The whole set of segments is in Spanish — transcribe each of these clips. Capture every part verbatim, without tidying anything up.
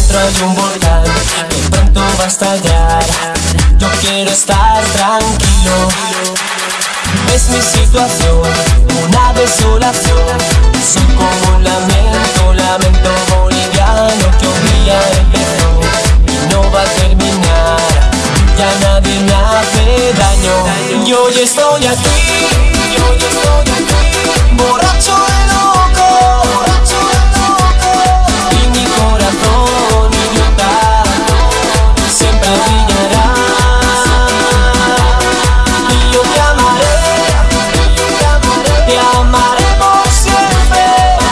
dentro hay un volcán que pronto va a estallar. Yo quiero estar tranquilo. Es mi situación, una desolación. Soy como un lamento, lamento boliviano que un día empezó y no va a terminar. Ya nadie me hace daño. Y hoy estoy aquí, y hoy estoy aquí, borracho de loco, borracho de loco. Y mi corazón idiota siempre brillará. Y yo te amaré, te amaré por siempre.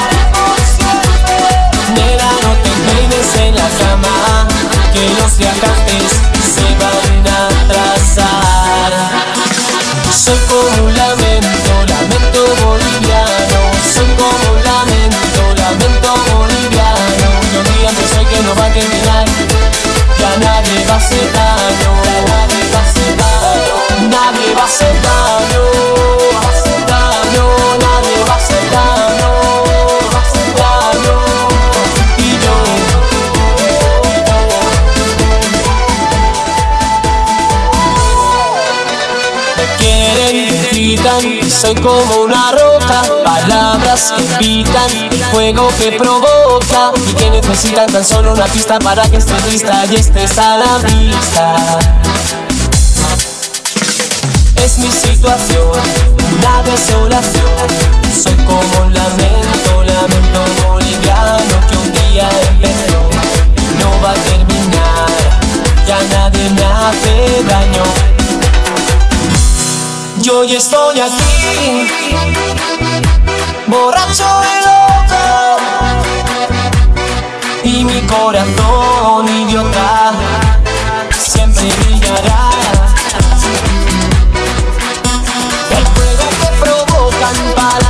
Nena, no te peines en la cama, que los viajantes se van a atrasar. Soy como un lamento, lamento boliviano. Soy como un lamento, lamento boliviano. Y un día pensé que no va a terminar. Ya nadie va a hacer daño, nadie va a hacer daño, nadie va a hacer daño, va a hacer daño, nadie va a hacer daño, va a hacer daño. Y yo, me quieren, me gritan, soy como una roca, palabras que pitan, fuego que provoca, y que necesitan tan solo una pista para que estés lista y estés a la vista. Es mi situación, una desolación. Soy como un lamento, lamento boliviano que un día empezó y no va a terminar. Ya nadie me hace daño. Yo ya estoy aquí, borracho y loco, y mi corazón idiota siempre brillará. El fuego que provocan para